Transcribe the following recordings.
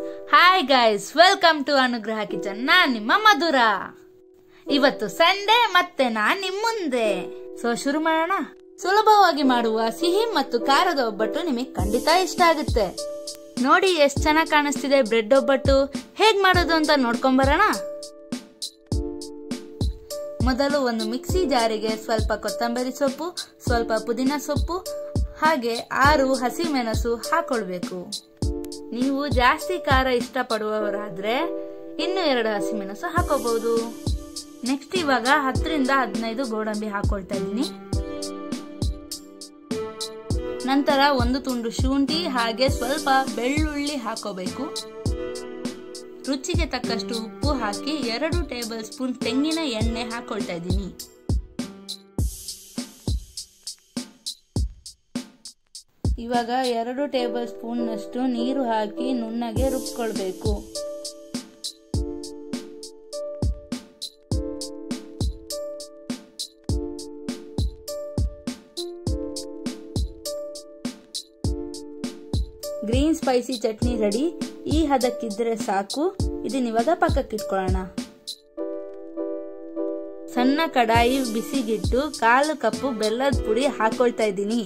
Hi guys, welcome to Anugraha kitchen. ನಾನ್ ನಿಮ್ಮ ಮಧುರ. ಇವತ್ತು ಸಂಡೇ ಮತ್ತೆ ನಾನ್ ನಿಮ್ ಮುಂದೆ. ಶುರು ಮಾಡೋಣ. ಸುಲಭವಾಗಿ ಮಾಡುವ ಸಿಹಿ ಮತ್ತು ಖಾರದ ಒಬ್ಬಟ್ಟು ನಿಮಗೆ ಖಂಡಿತ ಇಷ್ಟ ಆಗುತ್ತೆ. ನೋಡಿ ಎಷ್ಟು ಚೆನ್ನಾಗಿ ಕಾಣಿಸ್ತಿದೆ ಬ್ರೆಡ್ ಒಬ್ಬಟ್ಟು. ಹೇಗ್ ಮಾಡೋದು ಅಂತ ನೋಡ್ಕೊಂಡ್ ಬರೋಣ. ಮೊದಲು ಒಂದು ಮಿಕ್ಸಿ ಜಾರಿಗೆ ಸ್ವಲ್ಪ ಕೊತ್ತಂಬರಿ ಸೊಪ್ಪು, ಸ್ವಲ್ಪ ಪುದೀನ ಸೊಪ್ಪು ಹಾಗೆ 6 ಹಸಿಮೆಣಸು ಹಾಕೊಳ್ಬೇಕು. ನೀವು ಜಾಸ್ತಿ ಖಾರ ಇಷ್ಟ ಪಡುವವರಾದ್ರೆ ಇನ್ನು 2 ಹಸಿಮೆಣಸು ಹಾಕೋಬಹುದು. ನೆಕ್ಸ್ಟ್ ಇವಾಗ 10 ರಿಂದ 15 ಗೋಡಂಬಿ ಹಾಕೊಳ್ತಾ ಇದ್ದೀನಿ. ನಂತರ 1 ತುಂಡು ಶುಂಠಿ ಹಾಗೆ ಸ್ವಲ್ಪ ಬೆಳ್ಳುಳ್ಳಿ ಹಾಕೋಬೇಕು. ರುಚಿಗೆ ತಕ್ಕಷ್ಟು ಉಪ್ಪು ಹಾಕಿ 2 ಟೇಬಲ್ ಸ್ಪೂನ್ ತೆಂಗಿನ ಎಣ್ಣೆ ಹಾಕೊಳ್ತಾ ಇದ್ದೀನಿ. ಇವಾಗ 2 ಟೇಬಲ್ ಸ್ಪೂನ್ ನಷ್ಟು ನೀರು ಹಾಕಿ ನುಣ್ಣಗೆ ರುಬ್ಕೊಳ್ಬೇಕು. Green spicy chutney ready. ಈ ಹದಕ್ಕಿದ್ರೆ ಸಾಕು. ಇದನ್ನ ಇವಾಗ ಪಕ್ಕಕ್ಕಿಟ್ಕೊಳ್ಳೋಣ. ಸಣ್ಣ ಕಡಾಯಿ ಬಿಸಿಗಿಟ್ಟು 1/4 ಕಪ್ ಬೆಲ್ಲದ ಪುಡಿ ಹಾಕೊಳ್ತಾ ಇದ್ದೀನಿ.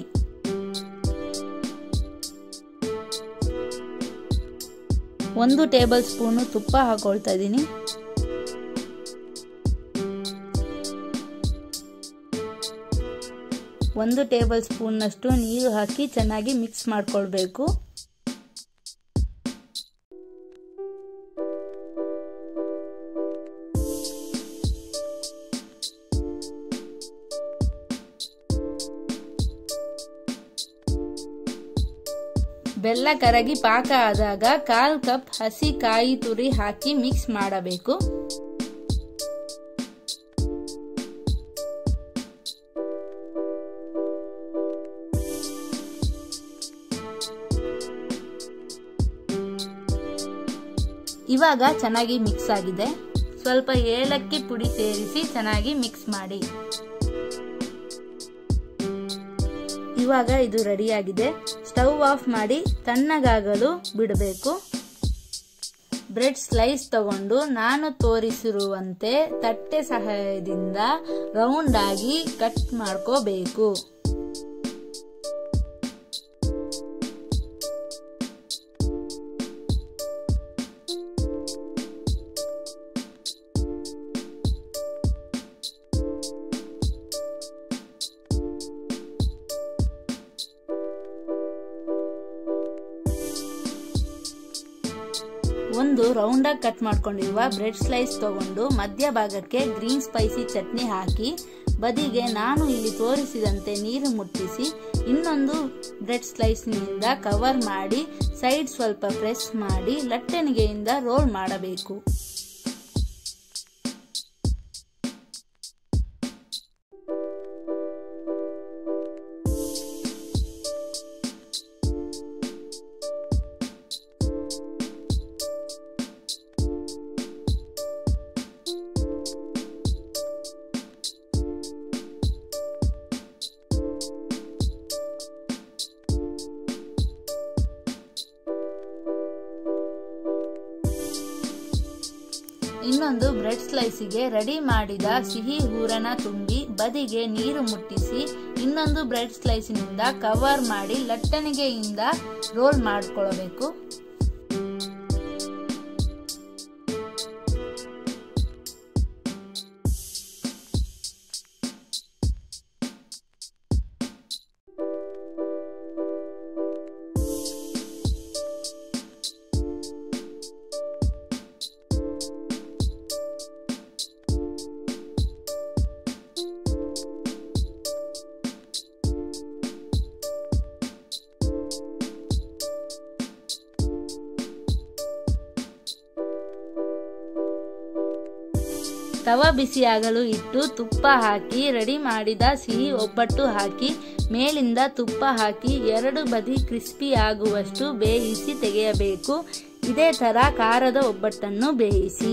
ಒಂದು ಟೇಬಲ್ ಸ್ಪೂನ್ ತುಪ್ಪ ಹಾಕೊಳ್ತಾ ಇದ್ದೀನಿ. ಒಂದು ಟೇಬಲ್ ಸ್ಪೂನ್ ನಷ್ಟು ನೀರು ಹಾಕಿ ಚೆನ್ನಾಗಿ ಮಿಕ್ಸ್ ಮಾಡ್ಕೊಳ್ಬೇಕು. ಬೆಲ್ಲ ಕರಗಿ ಪಾಕ ಆದಾಗ 1/4 ಕಪ್ ಹಸಿ ಕಾಯಿ ತುರಿ ಹಾಕಿ ಮಿಕ್ಸ್ ಮಾಡಬೇಕು. ಇವಾಗ ಚೆನ್ನಾಗಿ ಮಿಕ್ಸ್ ಆಗಿದೆ. ಸ್ವಲ್ಪ ಏಲಕ್ಕಿ ಪುಡಿ ಸೇರಿಸಿ ಚೆನ್ನಾಗಿ ಮಿಕ್ಸ್ ಮಾಡಿ. ಇವಾಗ ಇದು ರೆಡಿಯಾಗಿದೆ. ಸ್ಟವ್ ಆಫ್ ಮಾಡಿ ತಣ್ಣಗಾಗಲು ಬಿಡಬೇಕು. ಬ್ರೆಡ್ ಸ್ಲೈಸ್ ತಗೊಂಡು ನಾನು ತೋರಿಸಿರುವಂತೆ ತಟ್ಟೆ ಸಹಾಯದಿಂದ ರೌಂಡ್ ಆಗಿ ಕಟ್ ಮಾಡ್ಕೋಬೇಕು. ಒಂದು ರೌಂಡ್ ಆಗಿ ಕಟ್ ಮಾಡ್ಕೊಂಡಿರುವ ಬ್ರೆಡ್ ಸ್ಲೈಸ್ ತಗೊಂಡು ಮಧ್ಯ ಭಾಗಕ್ಕೆ ಗ್ರೀನ್ ಸ್ಪೈಸಿ ಚಟ್ನಿ ಹಾಕಿ ಬದಿಗೆ ನಾನು ಇಲ್ಲಿ ತೋರಿಸಿದಂತೆ ನೀರು ಮುಟ್ಟಿಸಿ ಇನ್ನೊಂದು ಬ್ರೆಡ್ ಸ್ಲೈಸ್ ನಿಂದ ಕವರ್ ಮಾಡಿ ಸೈಡ್ ಸ್ವಲ್ಪ ಪ್ರೆಸ್ ಮಾಡಿ ಲಟ್ಟಣಿಗೆಯಿಂದ ರೋಲ್ ಮಾಡಬೇಕು. ಇನ್ನೊಂದು ಬ್ರೆಡ್ ಸ್ಲೈಸಿಗೆ ರೆಡಿ ಮಾಡಿದ ಸಿಹಿ ಹೂರಣ ತುಂಬಿ ಬದಿಗೆ ನೀರು ಮುಟ್ಟಿಸಿ ಇನ್ನೊಂದು ಬ್ರೆಡ್ ಸ್ಲೈಸಿನಿಂದ ಕವರ್ ಮಾಡಿ ಲಟ್ಟಣಿಗೆಯಿಂದ ರೋಲ್ ಮಾಡಿಕೊಳ್ಳಬೇಕು. ತವ ಬಿಸಿಯಾಗಲು ಇಟ್ಟು ತುಪ್ಪ ಹಾಕಿ ರೆಡಿ ಮಾಡಿದ ಸಿಹಿ ಒಬ್ಬಟ್ಟು ಹಾಕಿ ಮೇಲಿಂದ ತುಪ್ಪ ಹಾಕಿ 2 ಬದಿ ಕ್ರಿಸ್ಪಿ ಆಗುವಷ್ಟು ಬೇಯಿಸಿ ತೆಗೆಯಬೇಕು. ಇದೇ ತರ ಖಾರದ ಒಬ್ಬಟ್ಟನ್ನು ಬೇಯಿಸಿ.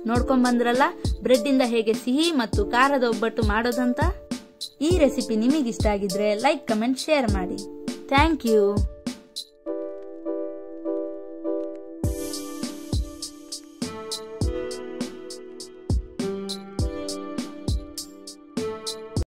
ನೋಡ್ಕೊಂಡ್ಬಂದ್ರಲ್ಲ ಬ್ರೆಡ್ ಇಂದ ಹೇಗೆ ಸಿಹಿ ಮತ್ತು ಖಾರದ ಒಬ್ಬಟ್ಟು ಮಾಡೋದಂತ. ಈ ರೆಸಿಪಿ ನಿಮಗಿಷ್ಟ ಆಗಿದ್ರೆ ಲೈಕ್, ಕಮೆಂಟ್, ಶೇರ್ ಮಾಡಿ. Thank you.